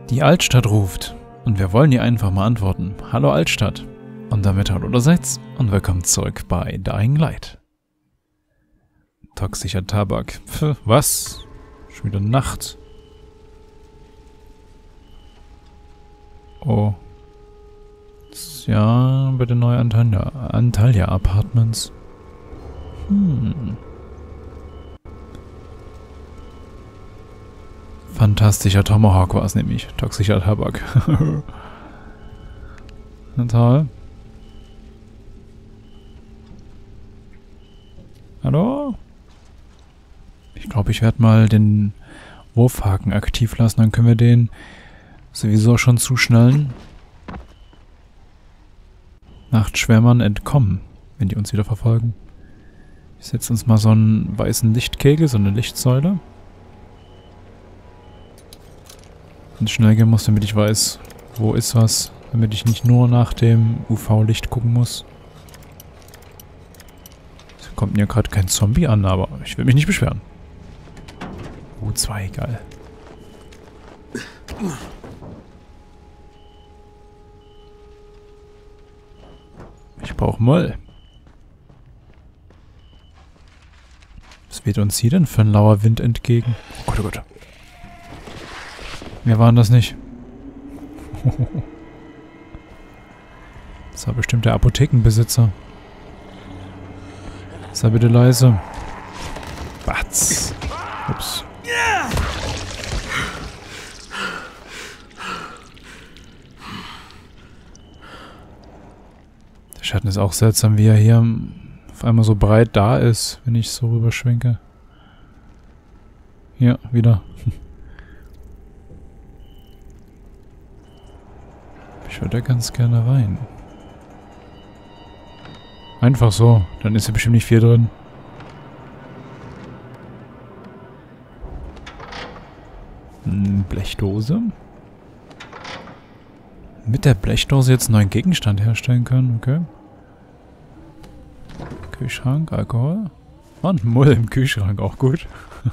Die Altstadt ruft und wir wollen ihr einfach mal antworten. Hallo Altstadt. Und damit hallo allerseits und willkommen zurück bei Dying Light. Toxischer Tabak. Pff, was? Schon wieder Nacht. Oh. Ja, bitte neue Antalya Apartments. Fantastischer Tomahawk war es nämlich. Toxischer Tabak. Na toll. Hallo? Ich glaube, ich werde mal den Wurfhaken aktiv lassen. Dann können wir den sowieso schon zuschnallen. Nachtschwärmern entkommen, wenn die uns wieder verfolgen. Ich setze uns mal so einen weißen Lichtkegel, so eine Lichtsäule. Und schnell gehen muss, damit ich weiß, wo ist was. Damit ich nicht nur nach dem UV-Licht gucken muss. Es kommt mir gerade kein Zombie an, aber ich will mich nicht beschweren. U2, geil. Ich brauche Moll. Was weht uns hier denn für ein lauer Wind entgegen? Oh Gott, oh Gott. Wir waren das nicht. Das war bestimmt der Apothekenbesitzer. Sei bitte leise. Batz. Ups. Der Schatten ist auch seltsam, wie er hier auf einmal so breit da ist, wenn ich so rüberschwenke. Hier, wieder. Ich würde da ganz gerne rein. Einfach so, dann ist ja bestimmt nicht viel drin. Blechdose. Mit der Blechdose jetzt einen neuen Gegenstand herstellen können, okay. Kühlschrank, Alkohol. Und Mull im Kühlschrank, auch gut.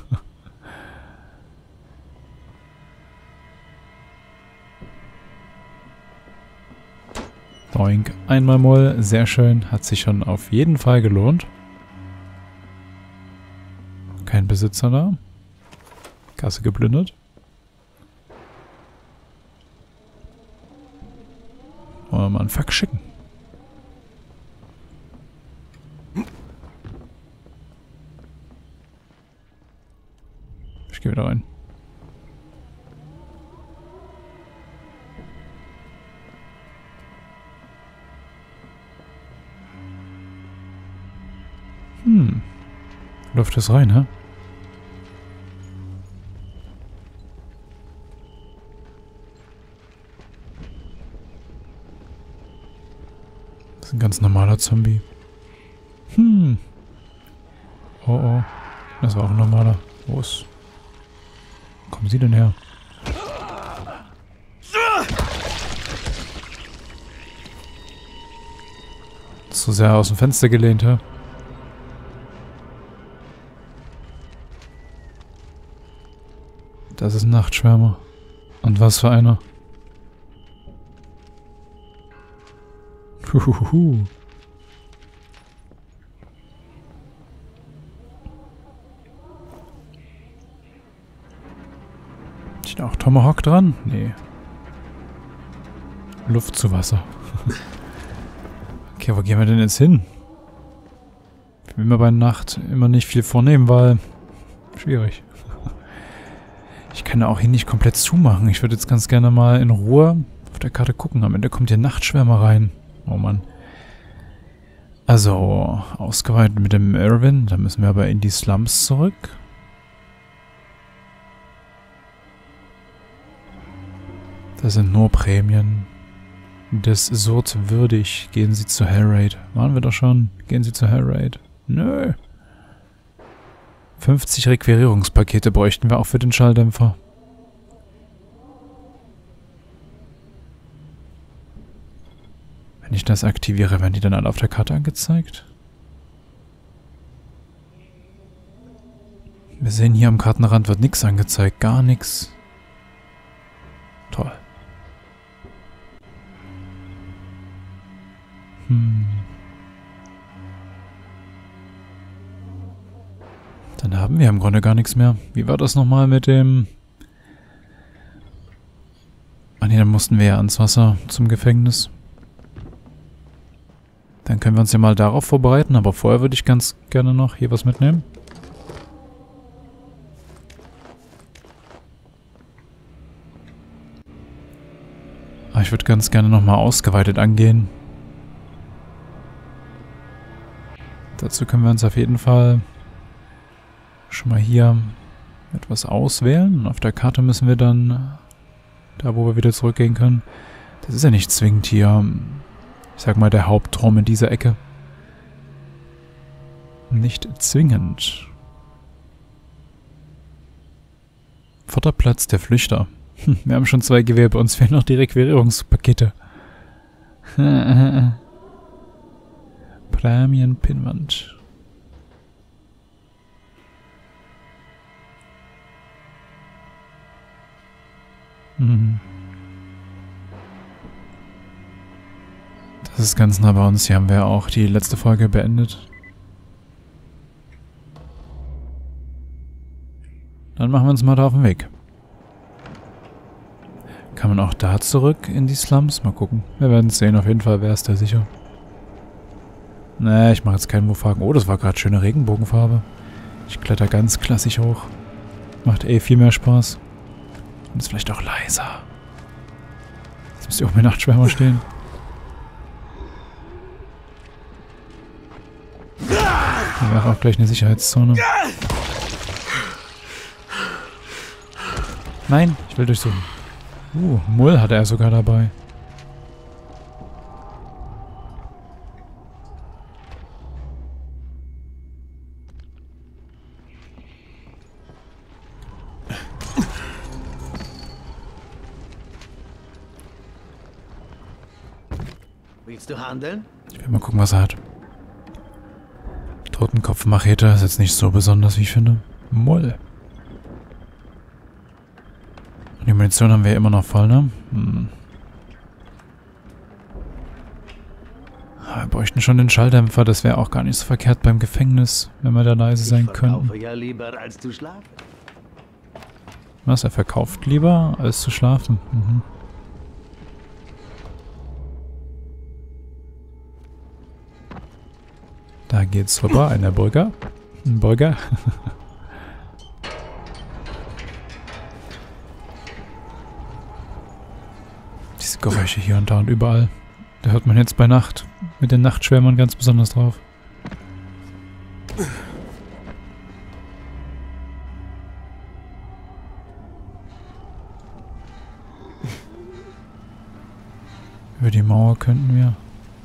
Doink. Einmal Moll, sehr schön, hat sich schon auf jeden Fall gelohnt. Kein Besitzer da. Kasse geplündert. Wollen wir mal einen Fax schicken. Ich gehe wieder rein. Läuft das rein, hä? Das ist ein ganz normaler Zombie. Oh oh. Das war auch ein normaler. Wo ist... Wo kommen Sie denn her? Zu sehr aus dem Fenster gelehnt, hä? Das ist ein Nachtschwärmer. Und was für einer. Huhuhu. Ist da auch Tomahawk dran? Nee. Luft zu Wasser. Okay, wo gehen wir denn jetzt hin? Ich will mir bei Nacht immer nicht viel vornehmen, weil... Schwierig. Ich kann auch hier nicht komplett zumachen. Ich würde jetzt ganz gerne mal in Ruhe auf der Karte gucken. Am Ende kommt hier Nachtschwärmer rein. Oh Mann. Also, ausgeweitet mit dem Irwin. Da müssen wir aber in die Slums zurück. Das sind nur Prämien. Des Sort würdig. Gehen Sie zu Hellraid. Waren wir doch schon. Gehen Sie zu Hellraid. Nö. 50 Requirierungspakete bräuchten wir auch für den Schalldämpfer. Wenn ich das aktiviere, werden die dann alle auf der Karte angezeigt? Wir sehen hier am Kartenrand wird nichts angezeigt. Gar nichts. Toll. Dann haben wir im Grunde gar nichts mehr. Wie war das nochmal mit dem... Ah ne, dann mussten wir ja ans Wasser zum Gefängnis. Dann können wir uns ja mal darauf vorbereiten, aber vorher würde ich ganz gerne noch hier was mitnehmen. Aber ich würde ganz gerne nochmal ausgeweitet angehen. Dazu können wir uns auf jeden Fall schon mal hier etwas auswählen. Auf der Karte müssen wir dann, da wo wir wieder zurückgehen können, das ist ja nicht zwingend hier, ich sag mal, der Hauptraum in dieser Ecke. Nicht zwingend. Vorderplatz der Flüchter. Wir haben schon 2 Gewehre, bei uns fehlen noch die Requirierungspakete. Prämienpinnwand. Das ist ganz nah bei uns. Hier haben wir auch die letzte Folge beendet. Dann machen wir uns mal da auf den Weg. Kann man auch da zurück in die Slums? Mal gucken. Wir werden es sehen. Auf jeden Fall wäre es da sicher. Nee, ich mache jetzt keinen Move-Haken. Oh, das war gerade schöne Regenbogenfarbe. Ich kletter ganz klassisch hoch. Macht eh viel mehr Spaß. Und ist vielleicht auch leiser. Jetzt müsst ihr auch mit Nachtschwärmer stehen. Hier wäre auch gleich eine Sicherheitszone. Nein, ich will durchsuchen. Mull hatte er sogar dabei. Willst du handeln? Ich will mal gucken, was er hat. Totenkopf-Machete ist jetzt nicht so besonders, wie ich finde. Mull. Und die Munition haben wir immer noch voll, ne? Wir bräuchten schon den Schalldämpfer, das wäre auch gar nicht so verkehrt beim Gefängnis, wenn wir da leise sein könnten. Ja, lieber als zu schlafen. Was, er verkauft lieber, als zu schlafen? Da geht's rüber, eine Burger. Ein Burger. Diese Geräusche hier und da und überall. Da hört man jetzt bei Nacht mit den Nachtschwärmern ganz besonders drauf. Über die Mauer könnten wir.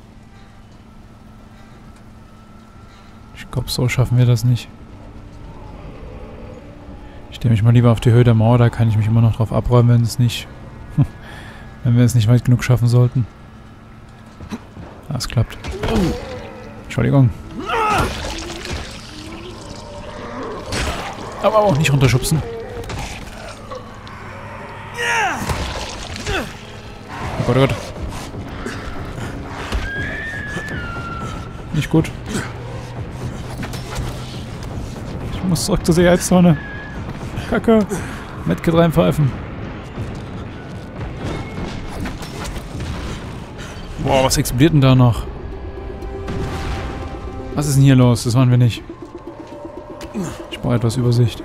Ich glaube, so schaffen wir das nicht. Ich stelle mich mal lieber auf die Höhe der Mauer, da kann ich mich immer noch drauf abräumen, wenn wir es nicht weit genug schaffen sollten. Ah, es klappt. Entschuldigung. Aber auch nicht runterschubsen. Oh Gott, oh Gott. Nicht gut. Ich muss zurück zur Sicherheitszone. Kacke. Medkit reinpfeifen. Boah, was explodiert denn da noch? Was ist denn hier los? Das waren wir nicht. Ich brauche etwas Übersicht.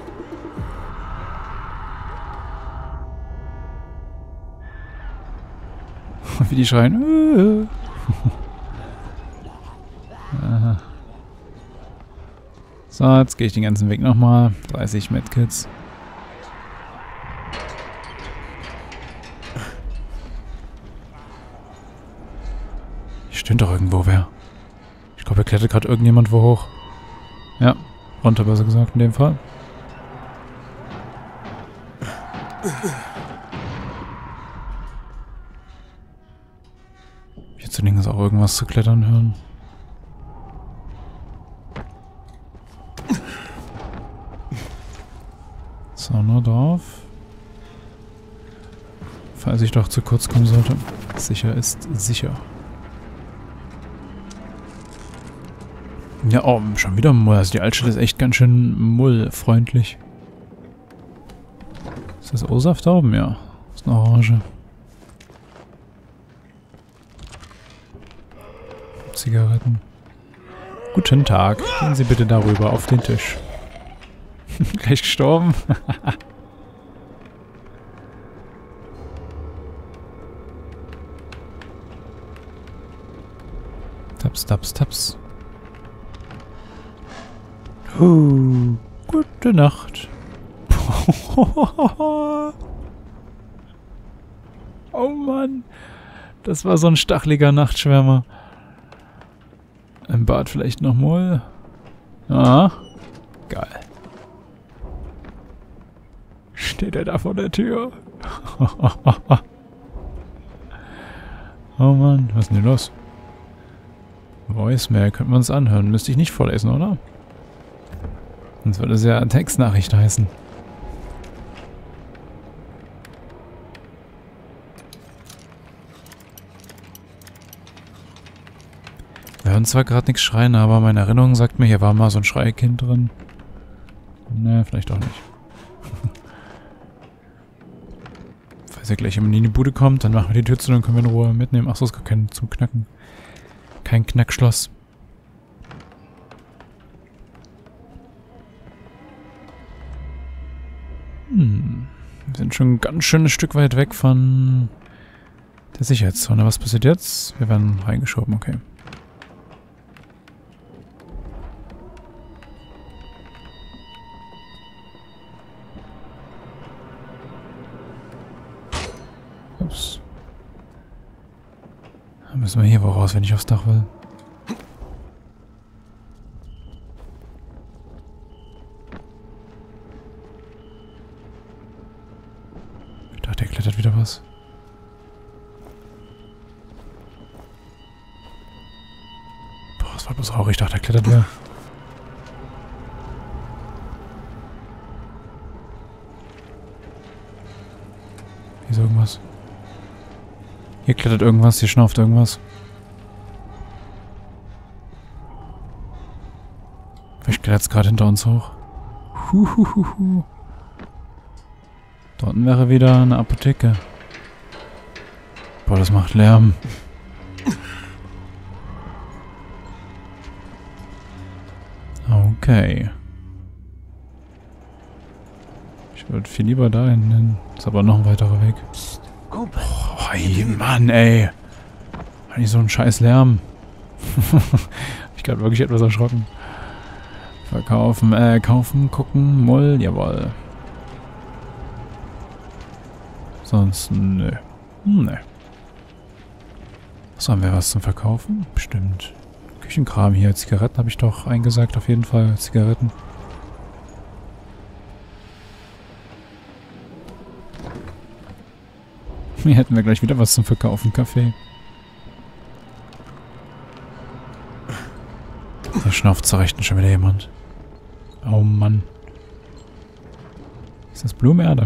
Wie die schreien. Aha. So, jetzt gehe ich den ganzen Weg nochmal. 30 Medkits. Hier stimmt doch irgendwo wer. Ich glaube, er klettert gerade irgendjemand wo hoch. Ja, runter besser gesagt in dem Fall. Hier zu links ist auch irgendwas zu klettern hören. So, nur drauf. Falls ich doch zu kurz kommen sollte. Sicher ist sicher. Ja, oh, schon wieder Mull. Also die Altstadt ist echt ganz schön mullfreundlich. Ist das O-Saft da oben? Ja. Das ist eine Orange. Zigaretten. Guten Tag. Gehen Sie bitte darüber auf den Tisch. Gleich gestorben. Taps, taps, taps. Gute Nacht. Oh Mann. Das war so ein stacheliger Nachtschwärmer. Im Bad vielleicht noch mal. Ah. Geil. Steht er da vor der Tür? Oh Mann, was ist denn hier los? Voicemail, könnten wir uns anhören. Müsste ich nicht vorlesen, oder? Sonst würde es ja Textnachricht heißen. Wir hören zwar gerade nichts schreien, aber meine Erinnerung sagt mir, hier war mal so ein Schreikind drin. Ne, vielleicht auch nicht. Falls er gleich in die Bude kommt, dann machen wir die Tür zu, dann können wir in Ruhe mitnehmen. Achso, es gibt kein zum Knacken. Kein Knackschloss. Wir sind schon ein ganz schönes Stück weit weg von der Sicherheitszone. Was passiert jetzt? Wir werden reingeschoben, okay. Ups. Dann müssen wir hier wohl raus, wenn ich aufs Dach will. Ich dachte, der klettert wieder was. Boah, das war bloß rauch. Ich dachte, der klettert wieder. Hier ist irgendwas. Hier klettert irgendwas, hier schnauft irgendwas. Vielleicht klettert es gerade hinter uns hoch. Huhuhuhu. Da unten wäre wieder eine Apotheke. Boah, das macht Lärm. Okay. Ich würde viel lieber dahin hin. Ist aber noch ein weiterer Weg. Oh, Mann, ey. War nicht so ein scheiß Lärm. Ich gerade wirklich etwas erschrocken. Verkaufen, kaufen, gucken, Moll, jawohl. Sonst, nö. Nö. So, haben wir was zum Verkaufen? Bestimmt. Küchenkram hier. Zigaretten habe ich doch eingesagt, auf jeden Fall. Zigaretten. Hier hätten wir gleich wieder was zum Verkaufen. Kaffee. Da schnauft zur Rechten schon wieder jemand. Oh Mann. Ist das Blumenerde?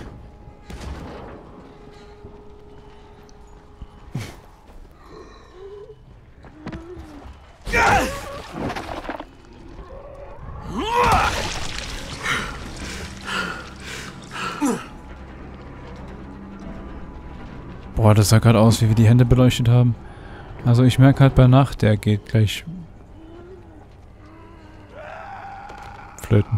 Boah, das sah gerade aus, wie wir die Hände beleuchtet haben. Also ich merke halt bei Nacht, der geht gleich flöten.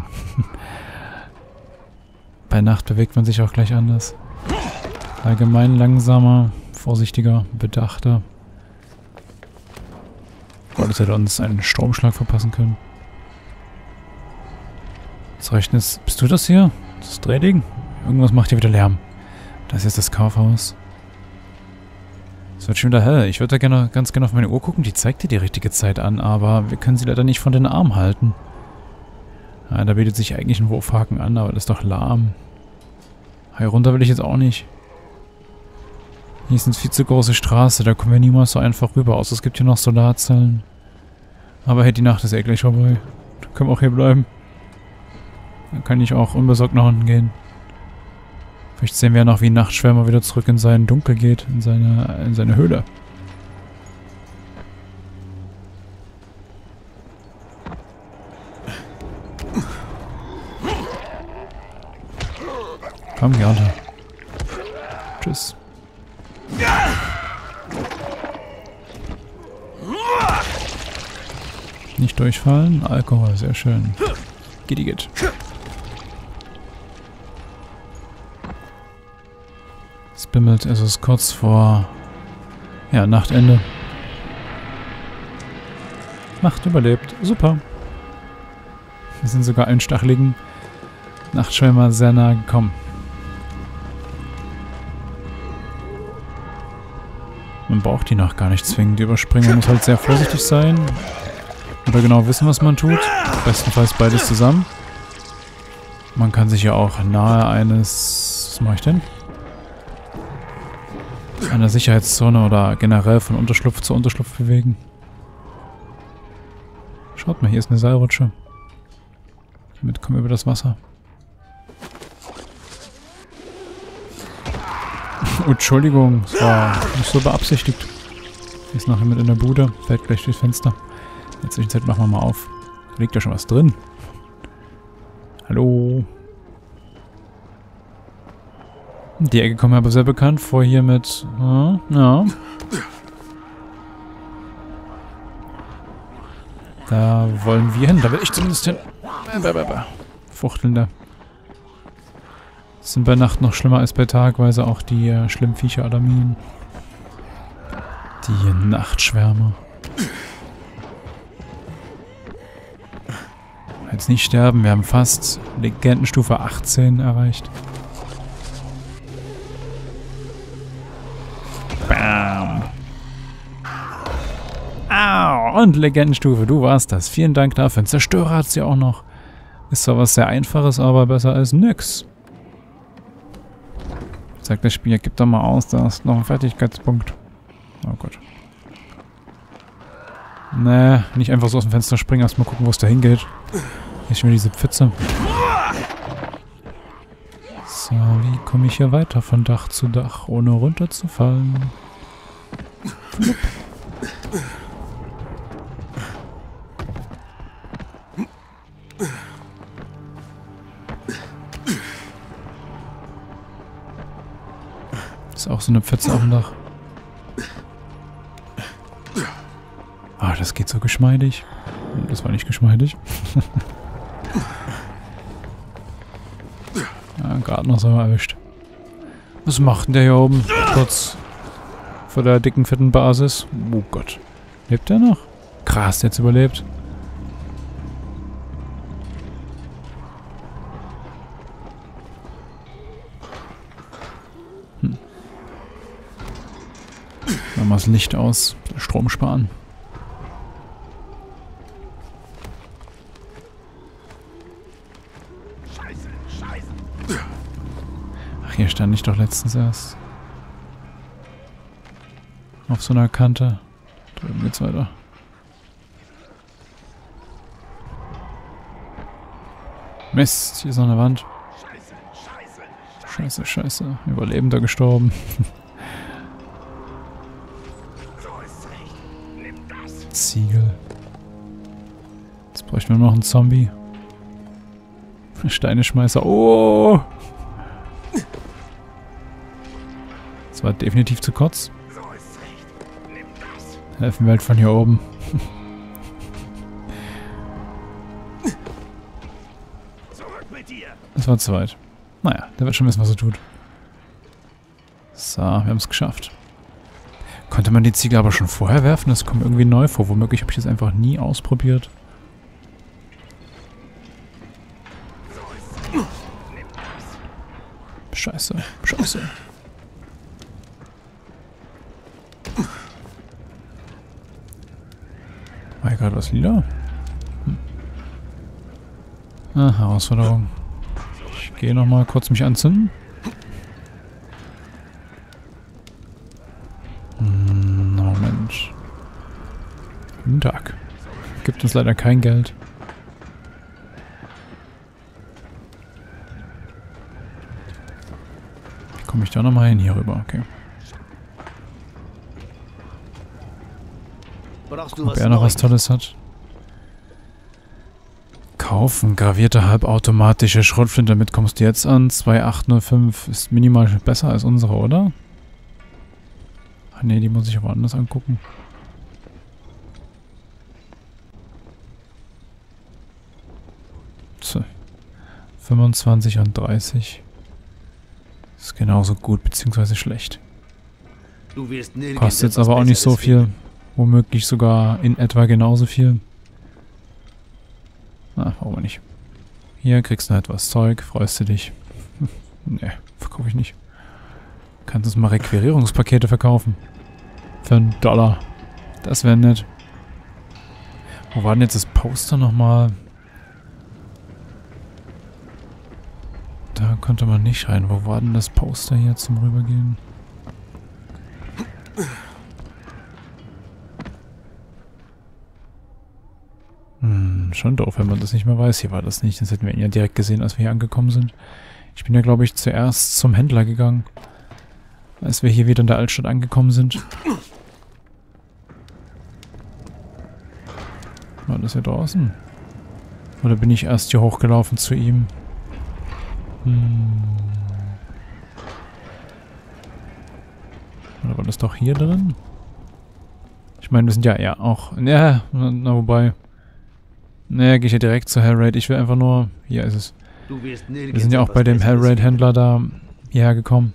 Bei Nacht bewegt man sich auch gleich anders. Allgemein langsamer, vorsichtiger, bedachter. Boah, das hätte uns einen Stromschlag verpassen können. Das Rechnen ist... Bist du das hier? Das Drehding? Irgendwas macht hier wieder Lärm. Das ist jetzt das Kaufhaus. Es wird schon wieder hell. Ich würde da gerne, ganz gerne auf meine Uhr gucken. Die zeigt dir die richtige Zeit an, aber wir können sie leider nicht von den Armen halten. Ja, da bietet sich eigentlich ein Wurfhaken an, aber das ist doch lahm. Hier runter will ich jetzt auch nicht. Hier ist eine viel zu große Straße, da kommen wir niemals so einfach rüber, außer es gibt hier noch Solarzellen. Aber hey, die Nacht ist eh gleich vorbei. Da können wir auch hier bleiben. Dann kann ich auch unbesorgt nach unten gehen. Vielleicht sehen wir ja noch, wie Nachtschwärmer wieder zurück in sein Dunkel geht, in seine Höhle. Komm, gerne. Tschüss. Nicht durchfallen. Alkohol, sehr schön. Geht. Es bimmelt, es ist kurz vor... ja, Nachtende. Nacht überlebt. Super. Wir sind sogar einen stacheligen Nachtschwärmer sehr nah gekommen. Man braucht die Nacht gar nicht zwingend überspringen. Man muss halt sehr vorsichtig sein. Oder genau wissen, was man tut. Bestenfalls beides zusammen. Man kann sich ja auch nahe eines... was mache ich denn? Einer Sicherheitszone oder generell von Unterschlupf zu Unterschlupf bewegen. Schaut mal, hier ist eine Seilrutsche. Damit kommen wir über das Wasser. Oh, Entschuldigung, es war nicht so beabsichtigt. Hier ist noch jemand in der Bude, fällt gleich durchs Fenster. In der Zwischenzeit machen wir mal auf. Da liegt ja schon was drin. Hallo. Die Ecke kommt mir aber sehr bekannt vor, hier mit... ja. Da wollen wir hin, da will ich zumindest hin. Fuchtelnde. Sind bei Nacht noch schlimmer als bei Tag, weil sie auch die schlimmen Viecher alarmieren. Die Nachtschwärmer. Jetzt nicht sterben, wir haben fast Legendenstufe 18 erreicht. Bam. Au, und Legendenstufe, du warst das. Vielen Dank dafür. Ein Zerstörer hat sie auch noch. Ist zwar was sehr Einfaches, aber besser als nix. Sagt das Spiel, gib doch mal aus, da ist noch ein Fertigkeitspunkt. Oh Gott. Nee, nicht einfach so aus dem Fenster springen, erstmal gucken, wo es da hingeht. Hier ist schon wieder diese Pfütze. So, wie komme ich hier weiter von Dach zu Dach, ohne runterzufallen? Flupp. Ist auch so eine Pfütze auf dem Dach. Ah, das geht so geschmeidig. Das war nicht geschmeidig. Ja, gerade noch so erwischt. Was macht denn der hier oben? Kurz vor der dicken, fetten Basis. Oh Gott. Lebt der noch? Krass, der hat's überlebt. Machen wir das Licht aus. Strom sparen. Ach, hier stand ich doch letztens erst. Auf so einer Kante. Drüben geht's weiter. Mist, hier ist noch eine Wand. Scheiße. Überlebender gestorben. Ziegel. Jetzt bräuchten wir noch einen Zombie. Steineschmeißer. Oh! Das war definitiv zu kurz. Helfen wir halt von hier oben. Das war zu weit. Naja, der wird schon wissen, was er tut. So, wir haben es geschafft. Konnte man die Ziegel aber schon vorher werfen? Das kommt irgendwie neu vor. Womöglich habe ich das einfach nie ausprobiert. Scheiße. War hier gerade was lila? Ah, Herausforderung. Ich gehe nochmal kurz mich anzünden. Moment. Guten Tag. Gibt uns leider kein Geld. ich auch nochmal hin, hier rüber, okay. Brauchst du Ob was er noch was Neues? Tolles hat. Kaufen, gravierte halbautomatische Schrotflinte, damit kommst du jetzt an. 2805 ist minimal besser als unsere, oder? Ach ne, die muss ich aber anders angucken. So. 25 und 30. Ist genauso gut, beziehungsweise schlecht. Du wirst nirgends Kostet jetzt etwas aber auch nicht so Besseres viel. finden. Womöglich sogar in etwa genauso viel. Na, brauchen wir nicht. Hier kriegst du noch etwas Zeug, freust du dich. Ne, verkaufe ich nicht. Kannst uns mal Requirierungspakete verkaufen. Für $1. Das wäre nett. Wo war denn jetzt das Poster nochmal? Da konnte man nicht rein. Wo war denn das Poster hier zum Rübergehen? Schon doof, wenn man das nicht mehr weiß. Hier war das nicht. Das hätten wir ihn ja direkt gesehen, als wir hier angekommen sind. Ich bin ja, glaube ich, zuerst zum Händler gegangen. Als wir hier wieder in der Altstadt angekommen sind. War das hier draußen? Oder bin ich erst hier hochgelaufen zu ihm? Oder war das doch hier drin? Ich meine, wir sind ja auch... Ja, na wobei... Naja, gehe ich ja direkt zu Hellraid. Ich will einfach nur... Hier ist es. Du wirst Wir nirgends sind ja auch etwas bei dem Besseres Hellraid-Händler da hierher gekommen.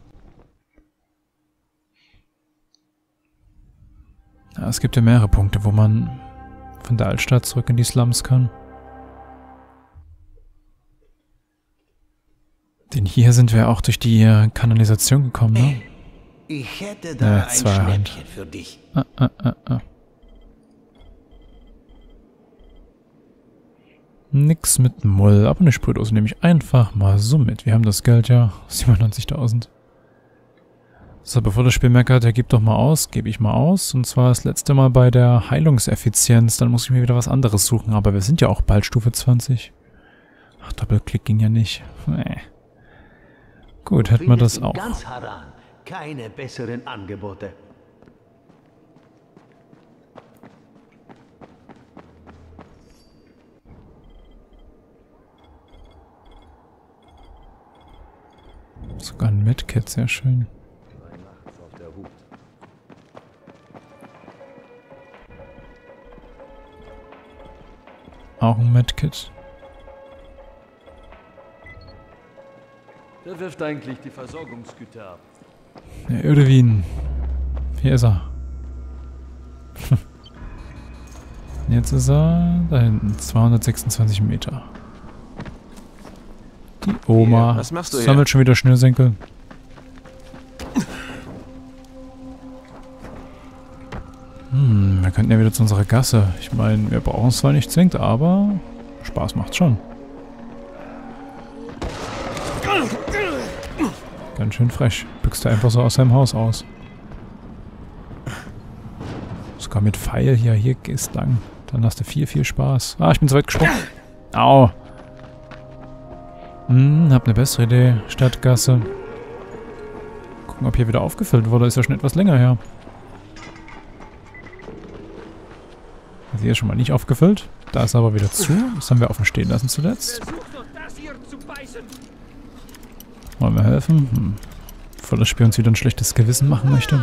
Ja, es gibt ja mehrere Punkte, wo man von der Altstadt zurück in die Slums kann. Denn hier sind wir auch durch die Kanalisation gekommen, ne? finden. Ich hätte da ein Zweihand. Schnäppchen für dich. Nix mit Mull, aber eine Sprühdose nehme ich einfach mal so mit. Wir haben das Geld ja, 97.000. So, bevor das Spiel meckert, er gibt doch mal aus, gebe ich mal aus. Und zwar das letzte Mal bei der Heilungseffizienz, dann muss ich mir wieder was anderes suchen. Aber wir sind ja auch bald Stufe 20. Ach, Doppelklick ging ja nicht. Nee. Gut, hätten wir das In auch. ganz Haran keine besseren Angebote. Sogar ein Medkit, sehr schön. Auch ein Medkit. Wer wirft eigentlich die Versorgungsgüter ab? Der Irwin. Hier ist er. Jetzt ist er da hinten. 226 Meter. Die Oma Hier, was machst du hier? sammelt schon wieder Schnürsenkel. Wir könnten ja wieder zu unserer Gasse. Ich meine, wir brauchen es zwar nicht zwingend, aber Spaß macht's schon. Ganz schön frech. Büchst er einfach so aus seinem Haus aus. Sogar mit Pfeil hier. Hier gehst lang. Dann hast du viel Spaß. Ah, ich bin so weit gesprungen. Au. Hab eine bessere Idee. Stadtgasse. Gucken, ob hier wieder aufgefüllt wurde. Ist ja schon etwas länger her. Also hier ist schon mal nicht aufgefüllt. Da ist aber wieder zu. Das haben wir offen stehen lassen zuletzt. Wollen wir helfen? Bevor das Spiel uns wieder ein schlechtes Gewissen machen möchte.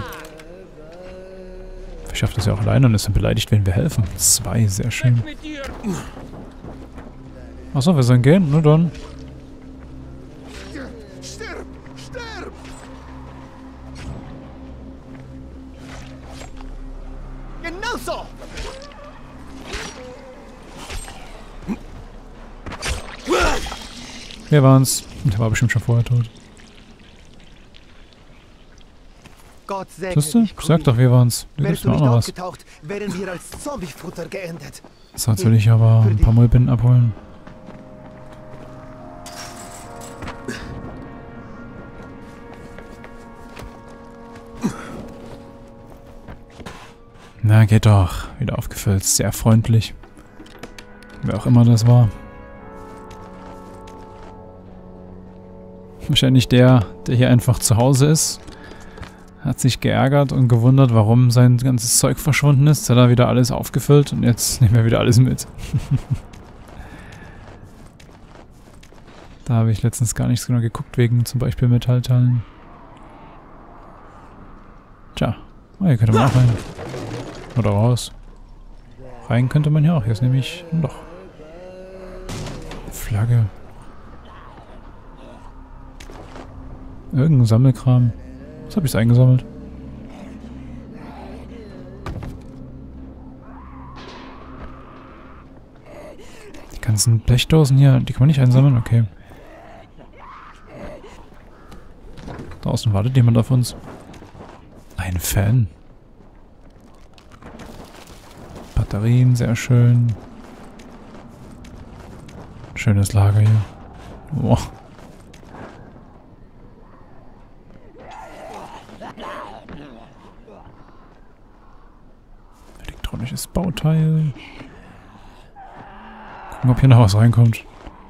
Ich schaffe das ja auch alleine und ist dann beleidigt, wenn wir helfen. 2, sehr schön. Achso, wir sollen gehen? Nur dann. Stirb! Stirb! Genau so! Wir waren's. Der war bestimmt schon vorher tot. Gott segne Siehst du? dich, Ich sag doch, wir waren's. Du Wärst gibst du mir auch nicht noch was. aufgetaucht, wären wir als Zombiefutter geendet. So, jetzt will ich aber ein paar Mullbinden abholen. Na, geht doch. Wieder aufgefüllt. Sehr freundlich. Wer auch immer das war. Wahrscheinlich der hier einfach zu Hause ist. Hat sich geärgert und gewundert, warum sein ganzes Zeug verschwunden ist. Hat er wieder alles aufgefüllt und jetzt nehmen wir wieder alles mit. Da habe ich letztens gar nicht so genau geguckt, wegen zum Beispiel Metallteilen. Tja, oh, hier könnte man auch rein. Oder raus. Rein könnte man ja auch. Hier ist nämlich ein Loch. Flagge. Irgendein Sammelkram. Was habe ich eingesammelt? Die ganzen Blechdosen hier, die kann man nicht einsammeln? Okay. Draußen wartet jemand auf uns. Ein Fan. Batterien, sehr schön. Schönes Lager hier. Boah. Elektronisches Bauteil. Gucken, ob hier noch was reinkommt.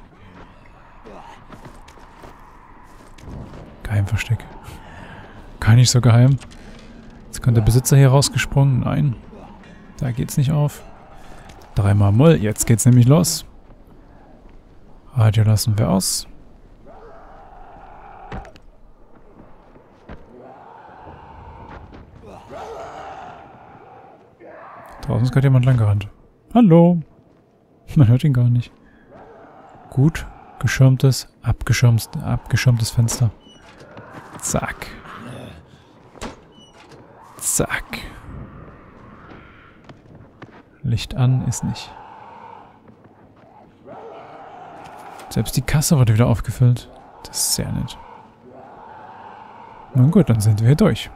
Geheimversteck. Gar nicht so geheim. Jetzt kommt der Besitzer hier rausgesprungen. Nein. Da geht's nicht auf. 3-mal Mull. Jetzt geht's nämlich los. Radio lassen wir aus. Draußen ist gerade jemand lang gerannt. Hallo. Man hört ihn gar nicht. Gut. Geschirmtes, abgeschirmtes Fenster. Zack. Zack. Licht an ist nicht. Selbst die Kasse wurde wieder aufgefüllt. Das ist sehr nett. Nun gut, dann sind wir hier durch.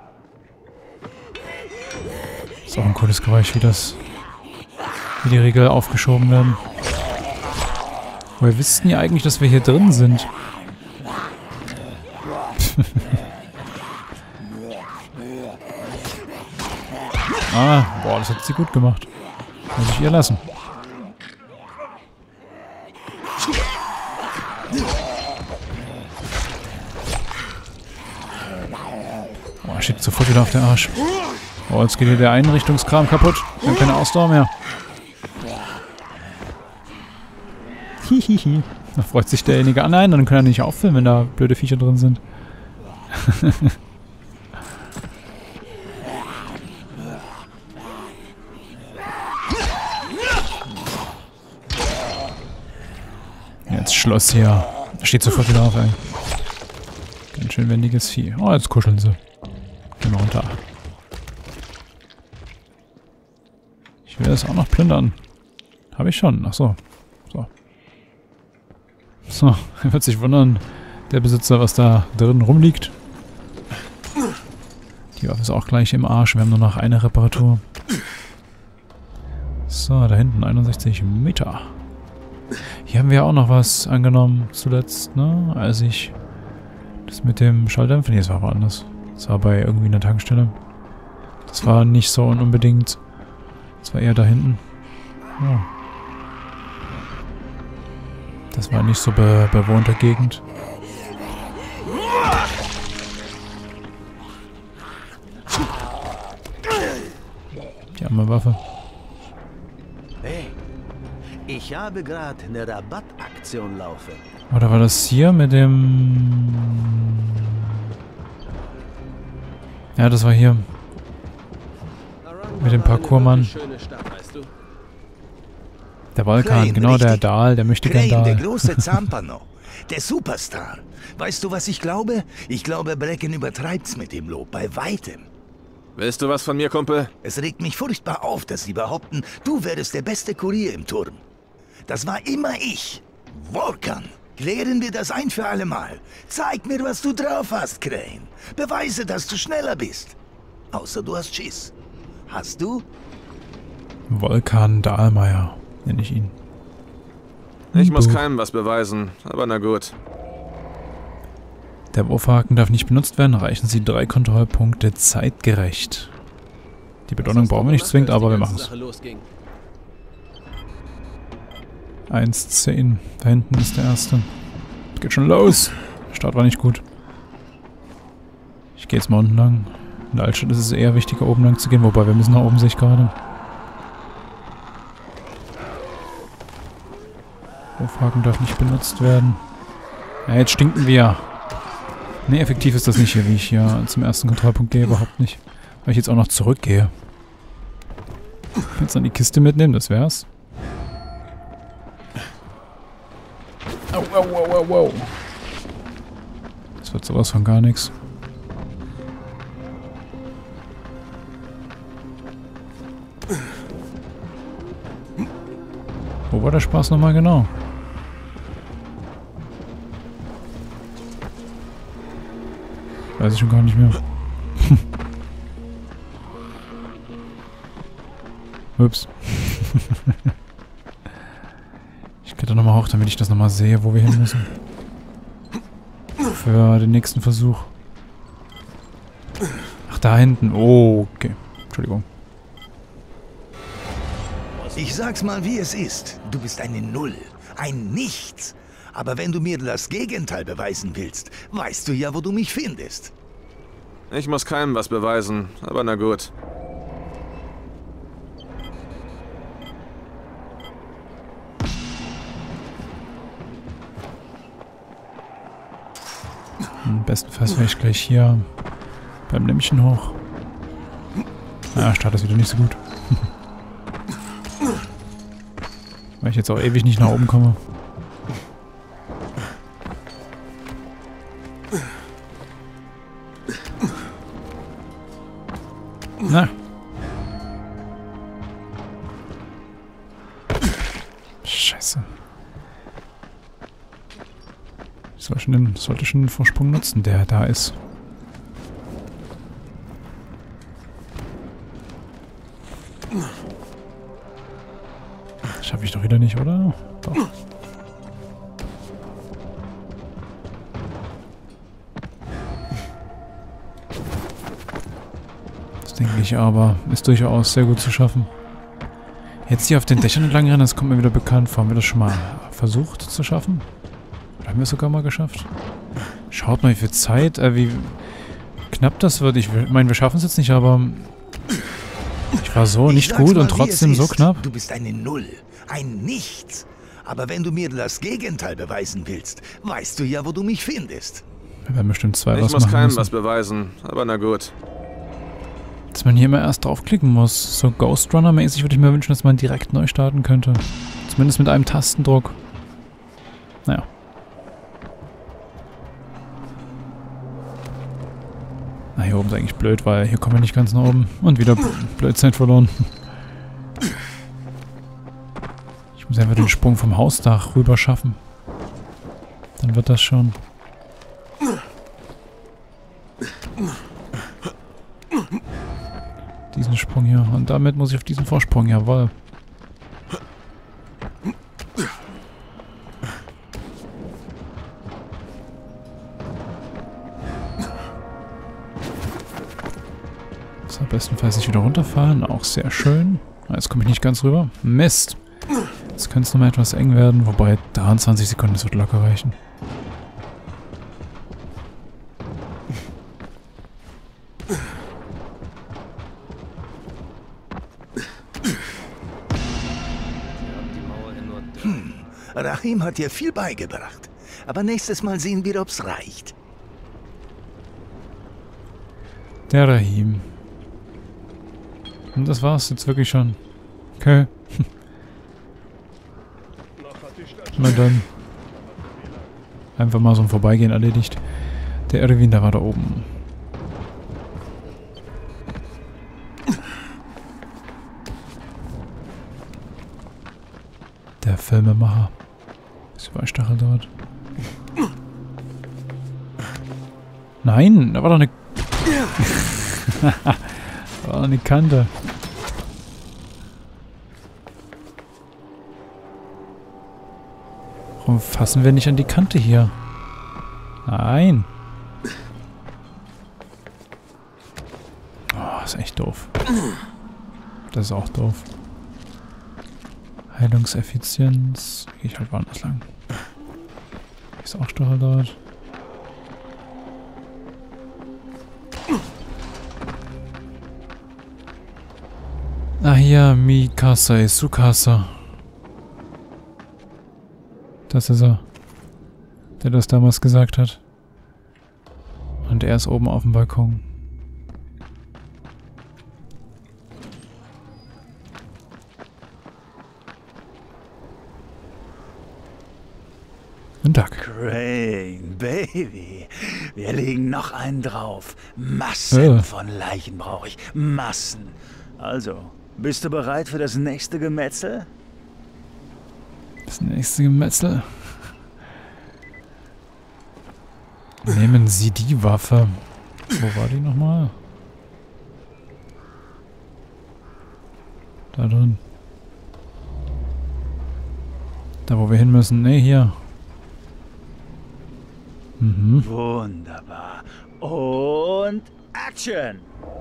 Ist auch ein cooles Geräusch, wie die Riegel aufgeschoben werden. Woher wissen die eigentlich, dass wir hier drin sind? Boah, das hat sie gut gemacht. Muss ich ihr lassen. Boah, steht sofort wieder auf der Arsch. Oh, jetzt geht hier der Einrichtungskram kaputt. Wir haben keine Ausdauer mehr. Hihihi. Da freut sich derjenige an. Nein, dann können wir nicht auffüllen, wenn da blöde Viecher drin sind. Jetzt Schloss hier. Da steht sofort wieder auf, ey. Ganz schön wendiges Vieh. Oh, jetzt kuscheln sie. Gehen wir runter. Ich will das auch noch plündern. Habe ich schon. Ach so. So, er wird sich wundern, der Besitzer, was da drin rumliegt. Die Waffe ist auch gleich im Arsch. Wir haben nur noch eine Reparatur. So, da hinten 61 Meter. Hier haben wir auch noch was angenommen zuletzt, ne? Als ich das mit dem Schalldämpfer... Nee, das war woanders. Das war bei irgendwie einer Tankstelle. Das war nicht so unbedingt... Das war eher da hinten. Ja. Das war nicht so bewohnte Gegend. Die arme Waffe. Hey, ich habe gerade eine Rabattaktion laufen. Oder war das hier mit dem... Ja, das war hier. Mit dem Parkourmann. Der Vulkan, Crane, genau, richtig. der Dahl, der möchte gern Crane, der Dahl. große Zampano. Der Superstar. Weißt du, was ich glaube? Ich glaube, Brecken übertreibt's mit dem Lob, bei weitem. Willst du was von mir, Kumpel? Es regt mich furchtbar auf, dass sie behaupten, du wärst der beste Kurier im Turm. Das war immer ich. Vulkan. Klären wir das ein für alle Mal. Zeig mir, was du drauf hast, Crane. Beweise, dass du schneller bist. Außer du hast Schiss. Hast du? Vulkan Dahlmeier nenne ich ihn. Ich muss keinem was beweisen, aber na gut. Der Wurfhaken darf nicht benutzt werden. Reichen Sie 3 Kontrollpunkte zeitgerecht. Die Belohnung brauchen wir nicht zwingend, aber wir machen es. 1,10. Da hinten ist der erste. Geht schon los. Start war nicht gut. Ich gehe jetzt mal unten lang. In der Altstadt ist es eher wichtiger, oben lang zu gehen. Wobei, wir müssen nach oben, sehe ich gerade. Hochhaken darf nicht benutzt werden. Ja, jetzt stinken wir. Ne, effektiv ist das nicht hier, wie ich hier zum ersten Kontrollpunkt gehe. Überhaupt nicht. Weil ich jetzt auch noch zurückgehe. Jetzt dann die Kiste mitnehmen, das wär's. Au, au, au, au, au. Das wird sowas von gar nichts. Wo war der Spaß nochmal genau? Weiß ich schon gar nicht mehr. Ups. Ich kletter nochmal hoch, damit ich das nochmal sehe, wo wir hin müssen. Für den nächsten Versuch. Ach, da hinten. Oh, okay. Entschuldigung. Ich sag's mal, wie es ist. Du bist eine Null. Ein Nichts. Aber wenn du mir das Gegenteil beweisen willst, weißt du ja, wo du mich findest. Ich muss keinem was beweisen, aber na gut. Bestenfalls wäre ich gleich hier beim Lämmchen hoch. Ja, Start ist wieder nicht so gut. Weil ich jetzt auch ewig nicht nach oben komme. Na. Scheiße. Ich sollte schon den Vorsprung nutzen, der da ist. Schaffe ich doch wieder nicht, oder? Doch. Das denke ich aber. Ist durchaus sehr gut zu schaffen. Jetzt hier auf den Dächern entlang rennen, das kommt mir wieder bekannt vor. Haben wir das schon mal versucht zu schaffen? Oder haben wir es sogar mal geschafft? Schaut mal, wie viel Zeit, wie knapp das wird. Ich meine, wir schaffen es jetzt nicht, aber ich war so nicht gut und trotzdem so knapp. Du bist eine Null, ein Nichts. Aber wenn du mir das Gegenteil beweisen willst, weißt du ja, wo du mich findest. Wir werden bestimmt zwei was machen müssen. Ich muss keinem müssen. was beweisen, aber na gut. Dass man hier immer erst draufklicken muss. So Ghost Runner-mäßig würde ich mir wünschen, dass man direkt neu starten könnte. Zumindest mit einem Tastendruck. Naja. Na, hier oben ist eigentlich blöd, weil hier kommen wir nicht ganz nach oben. Und wieder Blödzeit verloren. Ich muss einfach den Sprung vom Hausdach rüber schaffen. Dann wird das schon. Diesen Sprung hier. Und damit muss ich auf diesen Vorsprung, jawohl. So, bestenfalls nicht wieder runterfahren. Auch sehr schön. Jetzt komme ich nicht ganz rüber. Mist. Jetzt könnte es nochmal etwas eng werden. Wobei 23 Sekunden, das wird locker reichen. Rahim hat dir viel beigebracht. Aber nächstes Mal sehen wir, ob's reicht. Der Rahim. Und das war's jetzt wirklich schon. Okay. Na dann. Einfach mal so ein Vorbeigehen erledigt. Der Erwin, der war da oben. Der Filmemacher. Ist überall Stachel dort. Nein, da war doch eine... da war doch eine Kante. Warum fassen wir nicht an die Kante hier? Nein. Oh, ist echt doof. Das ist auch doof. Heilungseffizienz. Gehe ich halt woanders lang. Ist auch Stachel dort. Ah, hier, Mikasa Isukasa. Das ist er. Der das damals gesagt hat. Und er ist oben auf dem Balkon. Guten Tag. Crane, Baby. Wir legen noch einen drauf. Massen von Leichen brauche ich. Massen. Also, bist du bereit für das nächste Gemetzel? Das nächste Gemetzel. Nehmen Sie die Waffe. Wo war die nochmal? Da drin. Da, wo wir hin müssen. Ne, hier. Mhm. Wunderbar. Und Action!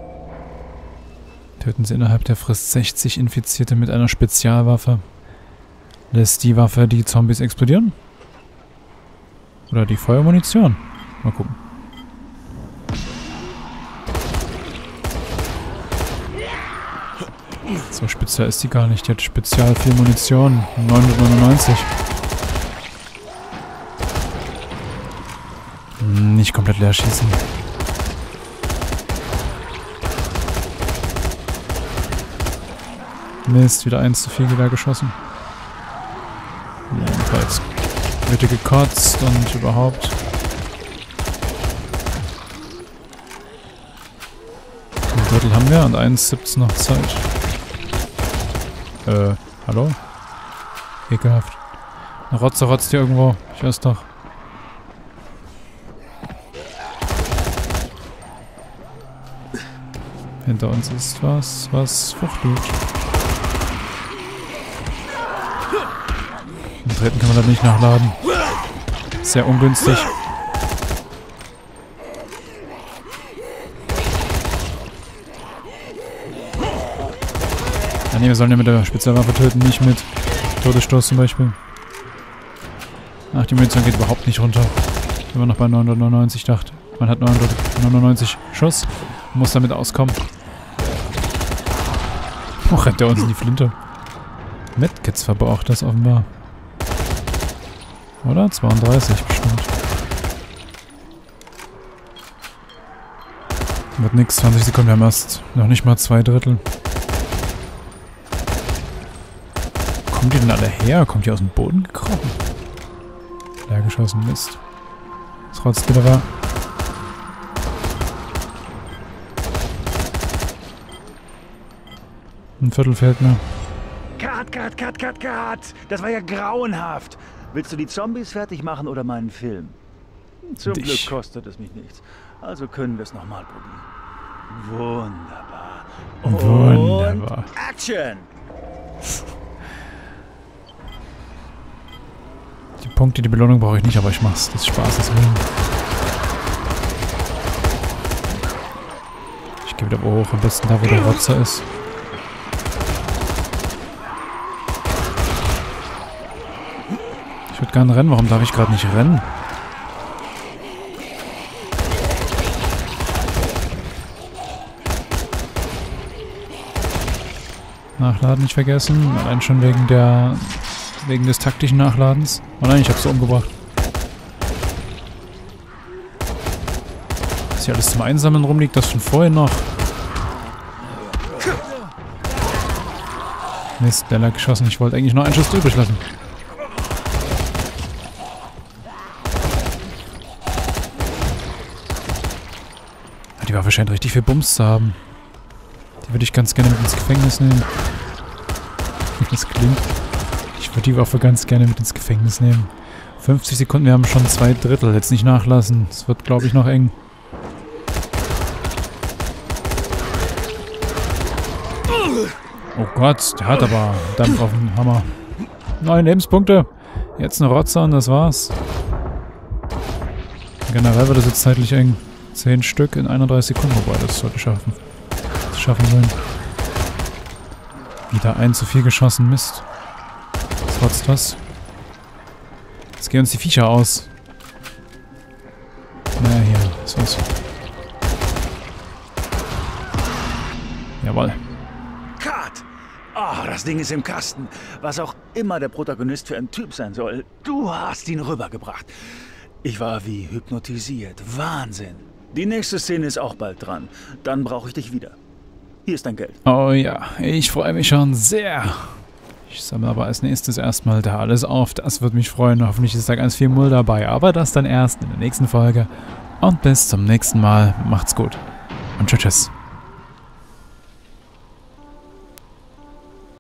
Töten Sie innerhalb der Frist 60 Infizierte mit einer Spezialwaffe. Lässt die Waffe die Zombies explodieren? Oder die Feuermunition? Mal gucken. So speziell ist die gar nicht. Die hat spezial viel Munition. 999. Nicht komplett leer schießen. Mist, wieder 1 zu viel Gewehr geschossen. Jedenfalls wird hier gekotzt und überhaupt. Ein Drittel haben wir und 1,17 noch Zeit. Hallo? Ekelhaft. Eine Rotze rotzt hier irgendwo. Ich weiß doch. Hinter uns ist was fuchtelt. Den dritten kann man da nicht nachladen. Sehr ungünstig. Ja, nee, wir sollen ja mit der Spezialwaffe töten, nicht mit Todesstoß zum Beispiel. Ach, die Munition geht überhaupt nicht runter. Wenn man noch bei 999 dachte. Man hat 999 Schuss und muss damit auskommen. Oh, rennt der uns in die Flinte. Medkits verbraucht das offenbar. Oder? 32 bestimmt. Wird nix, 20 Sekunden, wir haben erst noch nicht mal 2 Drittel. Kommen die denn alle her? Kommt die aus dem Boden gekrochen? Leer geschossen, Mist. Trotz wieder war. Ein Viertel fehlt mir. Cut! Das war ja grauenhaft. Willst du die Zombies fertig machen oder meinen Film? Zum Glück kostet es mich nichts. Also können wir es nochmal probieren. Wunderbar. Wunderbar. Und Action! Die Punkte, die Belohnung brauche ich nicht, aber ich mach's des Spaßes willen. Ich gehe wieder hoch, am besten da, wo der Rotzer ist. Ich würde gerne rennen, warum darf ich gerade nicht rennen? Nachladen nicht vergessen, allein schon wegen des taktischen Nachladens. Oh nein, ich hab's so umgebracht. Was hier alles zum Einsammeln rumliegt, das von vorhin noch. Mist, der lag geschossen. Ich wollte eigentlich noch einen Schuss übrig lassen. Die Waffe scheint richtig viel Bums zu haben. Die würde ich ganz gerne mit ins Gefängnis nehmen. Wie das klingt. Ich würde die Waffe ganz gerne mit ins Gefängnis nehmen. 50 Sekunden, wir haben schon 2 Drittel. Jetzt nicht nachlassen. Es wird, glaube ich, noch eng. Oh Gott, der hat aber Dampf auf den Hammer. 9 Lebenspunkte. Jetzt eine Rotze und das war's. Generell wird es jetzt zeitlich eng. 10 Stück in 31 Sekunden. Wobei, das sollte schaffen sein. Wieder 1 zu viel geschossen. Mist. Trotz was. Jetzt gehen uns die Viecher aus. Na hier, ist was. Jawohl. Cut! Ah, das Ding ist im Kasten. Was auch immer der Protagonist für ein Typ sein soll, du hast ihn rübergebracht. Ich war wie hypnotisiert. Wahnsinn. Die nächste Szene ist auch bald dran. Dann brauche ich dich wieder. Hier ist dein Geld. Oh ja, ich freue mich schon sehr. Ich sammle aber als nächstes erstmal da alles auf. Das wird mich freuen. Hoffentlich ist da ganz viel Müll dabei. Aber das dann erst in der nächsten Folge. Und bis zum nächsten Mal. Macht's gut. Und tschüss.